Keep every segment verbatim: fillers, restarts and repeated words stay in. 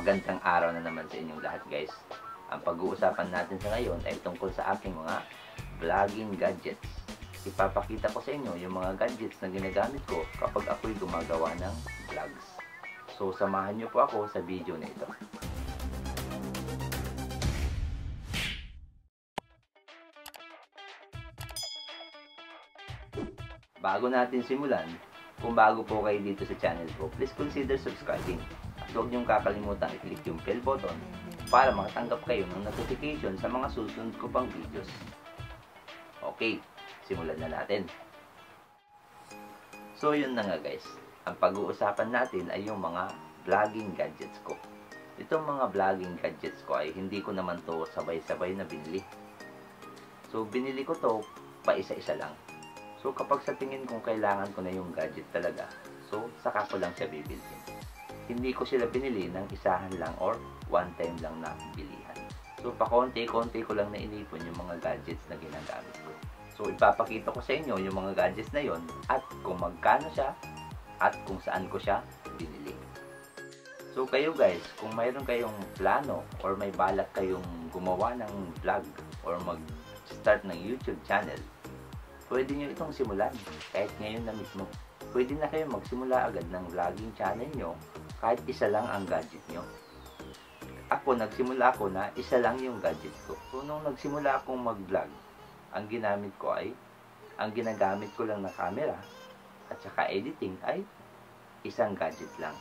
Magandang araw na naman sa inyong lahat, guys. Ang pag-uusapan natin sa ngayon ay tungkol sa aking mga vlogging gadgets. Ipapakita ko sa inyo yung mga gadgets na ginagamit ko kapag ako'y gumagawa ng vlogs. So, samahan niyo po ako sa video na ito. Bago natin simulan, kung bago po kayo dito sa channel ko, please consider subscribing. At huwag niyong kakalimutan i-click yung bell button para makatanggap kayo ng notification sa mga susunod ko pang videos. Okay, simulan na natin. So yun na nga guys, ang pag-uusapan natin ay yung mga vlogging gadgets ko. Itong mga vlogging gadgets ko ay hindi ko naman to sabay-sabay na binili. So binili ko to pa isa-isa lang. So kapag sa tingin kong kailangan ko na yung gadget talaga, so saka ko lang siya bibilhin. Hindi ko sila binili ng isahan lang or one time lang na bilihan. So pakonti-konti ko lang na inipon yung mga gadgets na ginagamit ko. So ipapakita ko sa inyo yung mga gadgets na yon at kung magkano siya at kung saan ko siya binili. So kayo guys, kung mayroon kayong plano or may balak kayong gumawa ng vlog or mag-start ng YouTube channel, pwede nyo itong simulan kahit ngayon na mismo. Pwede na kayo magsimula agad ng vlogging channel nyo kahit isa lang ang gadget nyo. Ako, nagsimula ako na isa lang yung gadget ko. So, nung nagsimula akong mag-vlog, ang ginamit ko ay, ang ginagamit ko lang na camera at saka editing ay isang gadget lang.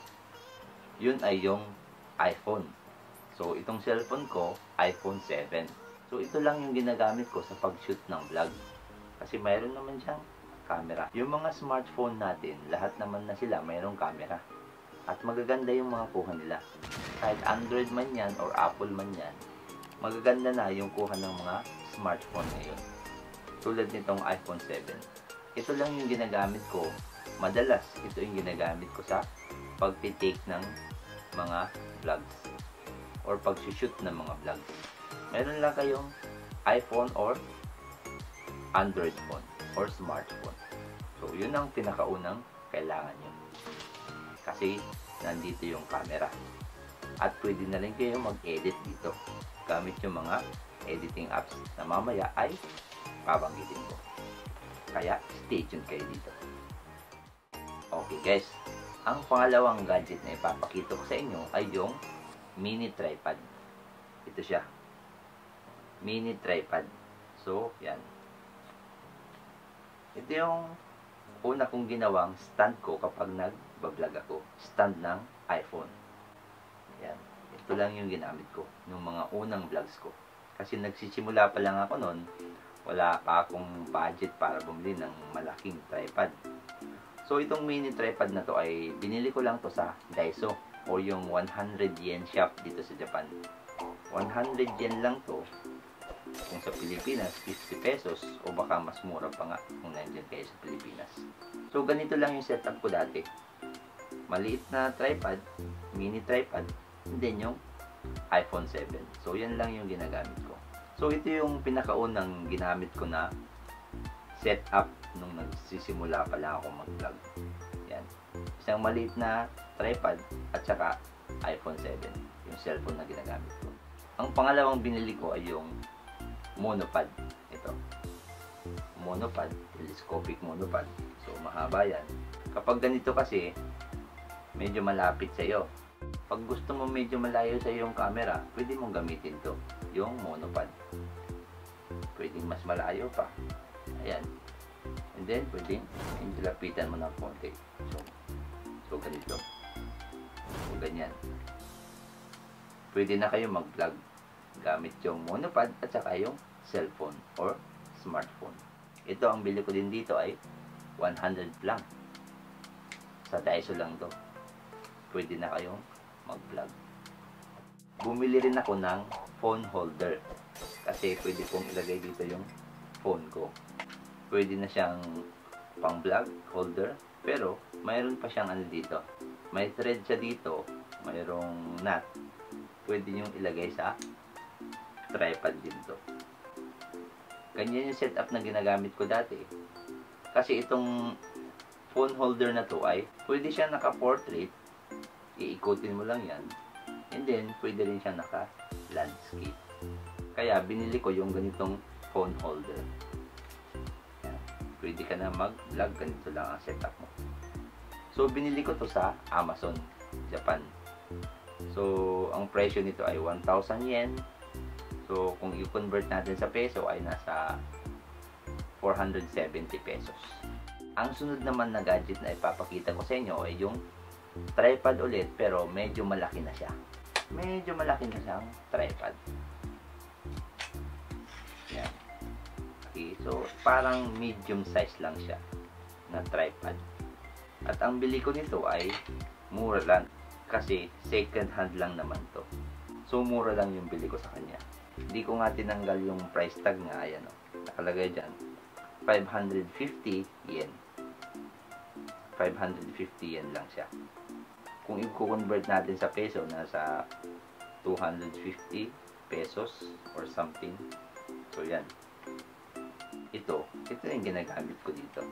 Yun ay yung iPhone. So, itong cellphone ko, iPhone seven. So, ito lang yung ginagamit ko sa pag-shoot ng vlog. Kasi mayroon naman siyang camera. Yung mga smartphone natin, lahat naman na sila mayroong camera. At magaganda yung mga kuha nila. Kahit Android man yan or Apple man yan, magaganda na yung kuha ng mga smartphone ngayon. Tulad nitong iPhone seven. Ito lang yung ginagamit ko. Madalas, ito yung ginagamit ko sa pag-take ng mga vlogs or pag-shoot ng mga vlogs. Meron lang kayong iPhone or Android phone or smartphone. So, yun ang pinakaunang kailangan nyo. Kasi, nandito yung camera. At pwede na rin kayo mag-edit dito. Gamit yung mga editing apps na mamaya ay babanggitin ko. Kaya, stay tuned kayo dito. Okay guys, ang pangalawang gadget na ipapakita ko sa inyo ay yung mini tripod. Ito siya. Mini tripod. So, yan. Ito yung una kong ginawang stand ko kapag nag-vlog ako. Stand ng iPhone. Yan. Ito lang yung ginamit ko ng mga unang vlogs ko. Kasi nagsisimula pa lang ako noon, wala pa akong budget para bumili ng malaking tripod. So itong mini tripod na to ay binili ko lang to sa Daiso o yung one hundred yen shop dito sa Japan. one hundred yen lang to. Kung sa Pilipinas, fifty pesos o baka mas mura pa nga kung nandiyan kayo sa Pilipinas. So, ganito lang yung setup ko dati. Maliit na tripod, mini tripod, and then yung iPhone seven. So, yan lang yung ginagamit ko. So, ito yung pinakaunang ginamit ko na setup nung nagsisimula pa lang ako mag-vlog. Yan. Isang maliit na tripod at saka iPhone seven, yung cellphone na ginagamit ko. Ang pangalawang binili ko ay yung monopod. Ito. Monopod. Telescopic monopod. So, mahaba yan. Kapag ganito kasi, medyo malapit sa iyo. Pag gusto mo medyo malayo sa yung camera, pwede mong gamitin to. Yung monopod. Pwede mas malayo pa. Ayan. And then, pwede medyo lapitan mo ng konti. So, so ganito. So, ganyan. Pwede na kayo mag-vlog gamit yung monopod at saka yung cellphone or smartphone. Ito ang bili ko din dito ay one hundred lang. Sa Daiso lang to. Pwede na kayong mag-vlog. Bumili rin ako ng phone holder. Kasi pwede kong ilagay dito yung phone ko. Pwede na siyang pang-vlog holder. Pero mayroon pa siyang ano dito. May thread siya dito. Mayroong nut. Pwede nyo ilagay sa tripod din to. Ganyan yung setup na ginagamit ko dati. Kasi itong phone holder na to ay pwede siya naka-portrait. Iikutin mo lang yan. And then, pwede rin siya naka-landscape. Kaya, binili ko yung ganitong phone holder. Yan. Pwede ka na mag-vlog. Ganito lang ang setup mo. So, binili ko to sa Amazon, Japan. So, ang presyo nito ay one thousand yen. So, kung i-convert natin sa peso ay nasa four hundred seventy pesos. Ang sunod naman na gadget na ipapakita ko sa inyo ay yung tripod ulit, pero medyo malaki na siya. Medyo malaki na siyang tripod. Yan. Okay, so parang medium size lang siya na tripod. At ang bili ko nito ay mura lang kasi second hand lang naman to. So mura lang yung bili ko sa kanya. Hindi ko nga tinanggal yung price tag nga, ayan o. Nakalagay dyan, five hundred fifty yen. five hundred fifty yen lang siya. Kung i-convert natin sa peso, nasa two hundred fifty pesos or something. So yan. Ito, ito yung ginagamit ko dito.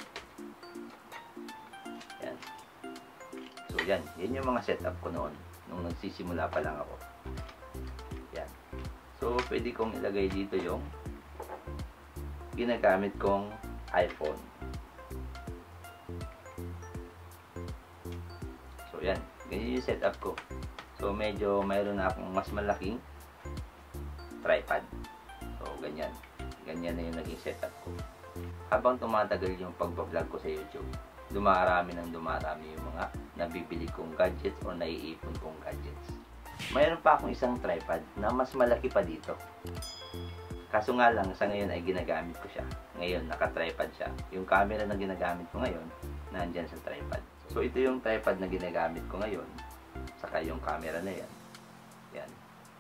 Yan. So yan, yan yung mga setup ko noon nung nagsisimula pa lang ako. Yan. So pwede kong ilagay dito yung ginagamit kong iPhone. So yan, ganyan yung setup ko. So medyo mayroon na akong mas malaking tripod. So ganyan. Ganyan na yung naging setup ko. Habang tumatagal yung pagbablog ko sa YouTube, dumarami ng dumarami yung mga nabibili kong gadgets o naiipon kong gadgets. Mayroon pa akong isang tripod na mas malaki pa dito. Kaso nga lang, sa ngayon ay ginagamit ko siya. Ngayon, naka-tripod siya. Yung camera na ginagamit ko ngayon, nandyan sa tripod. So, ito yung tripod na ginagamit ko ngayon. Saka yung camera na yan. Yan.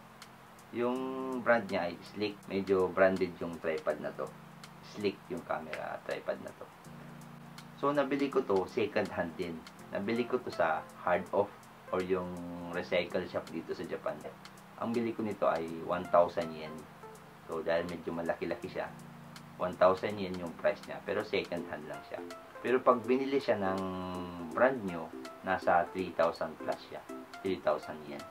Yung brand niya ay Slick. Medyo branded yung tripod na to. Slick yung camera tripod na to. So, nabili ko to second hand din. Nabili ko to sa Hard Off or yung recycle shop dito sa Japan. Ang bili ko nito ay one thousand yen. So, dahil medyo malaki-laki siya, one thousand yen yung price niya. Pero second hand lang siya. Pero pag binili siya ng brand new, nasa three thousand plus siya. three thousand yen.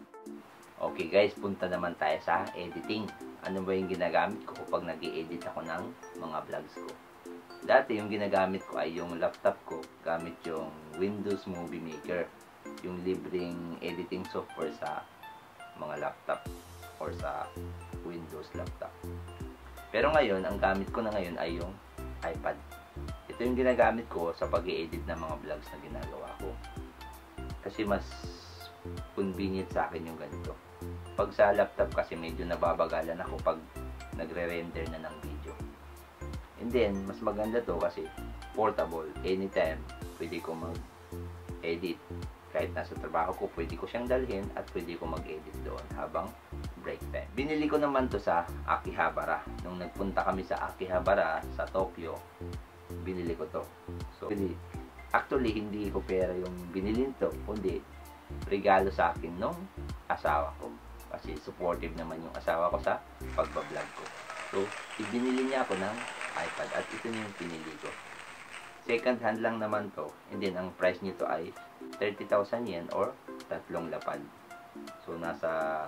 Okay guys, punta naman tayo sa editing. Ano ba yung ginagamit ko kapag nag-i-edit ako ng mga vlogs ko? Dati yung ginagamit ko ay yung laptop ko. Gamit yung Windows Movie Maker. Yung libreng editing software sa mga laptop or sa Windows laptop. Pero ngayon, ang gamit ko na ngayon ay yung iPad. Ito yung ginagamit ko sa pag-i-edit ng mga vlogs na ginagawa ko. Kasi mas convenient sa akin yung ganito. Pag sa laptop kasi medyo nababagalan ako pag nagre-render na ng video. And then, mas maganda to kasi portable. Anytime, pwede ko mag-edit. Kahit nasa trabaho ko, pwede ko siyang dalhin at pwede ko mag-edit doon habang break time. Binili ko naman to sa Akihabara. Nung nagpunta kami sa Akihabara sa Tokyo, binili ko to. So, actually, hindi ko pera yung binili to, kundi regalo sa akin nung asawa ko. Kasi supportive naman yung asawa ko sa pagbablog ko. So, ibinili niya ako ng iPad at ito yung pinili ko. Second hand lang naman to. And then, ang price nito ay thirty thousand yen or tatlong lapad. So, nasa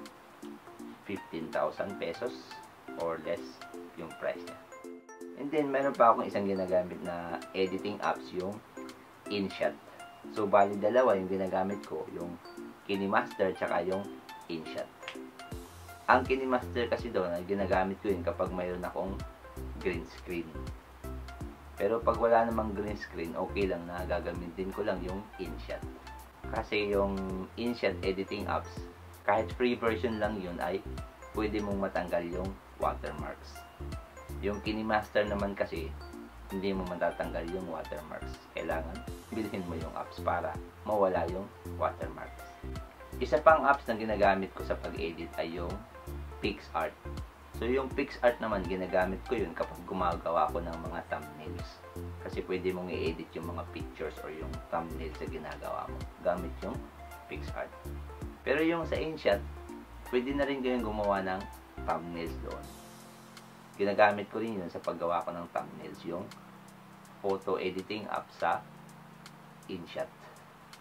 fifteen thousand pesos or less yung price niya. And then, meron pa akong isang ginagamit na editing apps, yung InShot. So, bali dalawa yung ginagamit ko, yung KineMaster tsaka yung InShot. Ang KineMaster kasi doon, ginagamit ko yun kapag mayroon akong green screen. Pero pag wala namang green screen, okay lang na gagamitin ko lang yung InShot. Kasi yung InShot editing apps, kahit free version lang yun ay pwede mong matanggal yung watermarks. Yung KineMaster naman kasi, hindi mo matatanggal yung watermarks. Kailangan bilhin mo yung apps para mawala yung watermarks. Isa pang apps na ginagamit ko sa pag-edit ay yung PicsArt. So, yung PicsArt naman, ginagamit ko yun kapag gumagawa ko ng mga thumbnails. Kasi pwede mong i-edit yung mga pictures or yung thumbnails na ginagawa mo gamit yung PicsArt. Pero yung sa InShot, pwede na rin kayong gumawa ng thumbnails doon. Ginagamit ko rin yun sa paggawa ko ng thumbnails, yung photo editing app sa InShot.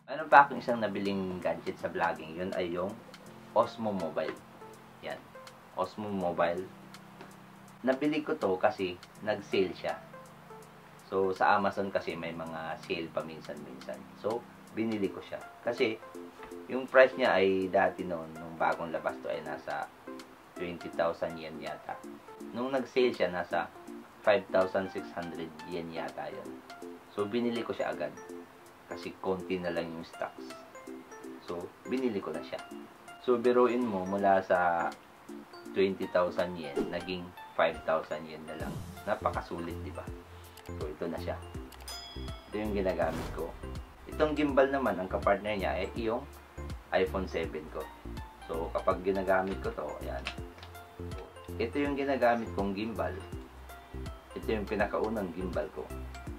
Ano pa akong isang nabiling gadget sa vlogging, yun ay yung Osmo Mobile. Yan, Osmo Mobile. Nabili ko to kasi nag-sale siya. So, sa Amazon kasi may mga sale pa minsan-minsan. So, binili ko siya. Kasi, yung price niya ay dati noon, nung bagong labas to ay nasa twenty thousand yen yata. Nung nag-sale siya, nasa five thousand six hundred yen yata yun. So, binili ko siya agad. Kasi konti na lang yung stocks. So, binili ko na siya. So, biruin mo, mula sa twenty thousand yen, naging five thousand yen na lang. Napakasulit, di ba? So, ito na siya. Ito yung ginagamit ko. Itong gimbal naman, ang kapartner niya, ay yung iPhone seven ko. So, kapag ginagamit ko to, ayan. So, ito yung ginagamit kong gimbal. Ito yung pinakaunang gimbal ko.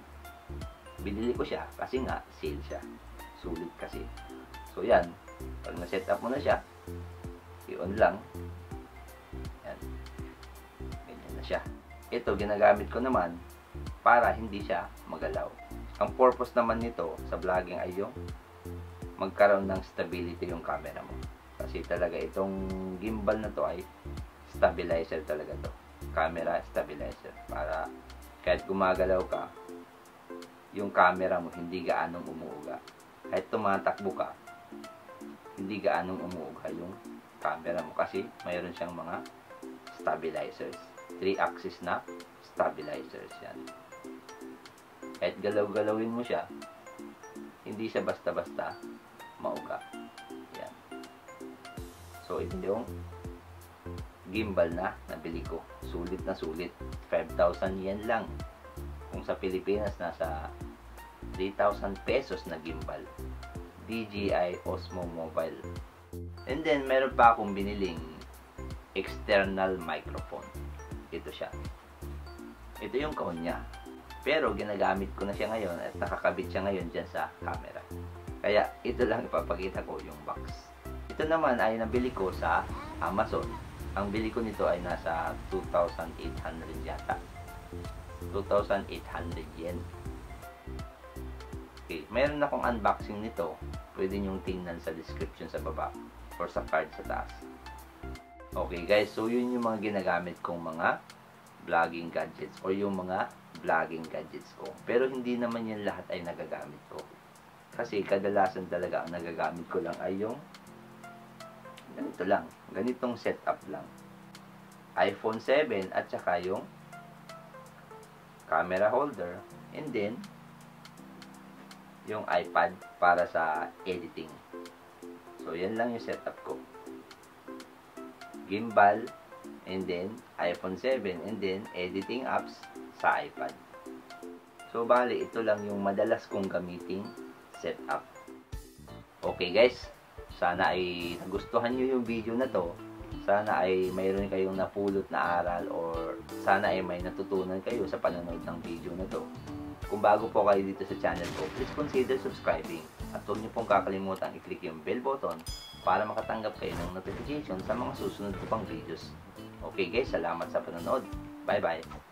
Binili ko siya kasi nga sale siya. Sulit kasi. So yan, pag na-set up mo na siya, i-on lang. Yan. Ganyan na siya. Ito ginagamit ko naman para hindi siya magalaw. Ang purpose naman nito sa vlogging ay yung magkaroon ng stability yung camera mo. Kasi talaga itong gimbal na to ay stabilizer talaga to. Camera stabilizer. Para kahit gumagalaw ka, yung camera mo hindi gaanong umuuga. Kahit tumatakbo ka, hindi gaanong umuuga yung camera mo kasi mayroon siyang mga stabilizers. three axis na stabilizers yan. Kahit galaw-galawin mo siya, hindi siya basta-basta mauga. Yan. So, ito yung gimbal na nabili ko. Sulit na sulit. five thousand yen lang. Kung sa Pilipinas, nasa three thousand pesos na gimbal. D J I Osmo Mobile. And then, meron pa akong biniling external microphone. Ito siya. Ito yung kahon niya. Pero, ginagamit ko na siya ngayon at nakakabit siya ngayon dyan sa camera. Kaya, ito lang ipapakita ko yung box. Ito naman ay nabili ko sa Amazon. Ang bili ko nito ay nasa two thousand eight hundred yata. two thousand eight hundred yen. Okay, mayroon akong unboxing nito. Pwede nyong tingnan sa description sa baba or sa card sa taas. Okay guys, so yun yung mga ginagamit kong mga vlogging gadgets or yung mga vlogging gadgets ko. Pero hindi naman yan lahat ay nagagamit ko. Kasi kadalasan talaga ang nagagamit ko lang ay yung ganito lang. Ganitong setup lang. iPhone seven at saka yung camera holder, and then yung iPad para sa editing. So, yan lang yung setup ko. Gimbal, and then iPhone seven, and then editing apps sa iPad. So, bali, ito lang yung madalas kong gamiting setup. Okay guys, sana ay nagustuhan nyo yung video na to. Sana ay mayroon kayong napulot na aral or sana ay may natutunan kayo sa panonood ng video na to. Kung bago po kayo dito sa channel ko, please consider subscribing at huwag niyo pong kakalimutan i-click yung bell button para makatanggap kayo ng notification sa mga susunod ko pang videos. Okay guys, salamat sa panonood. Bye bye!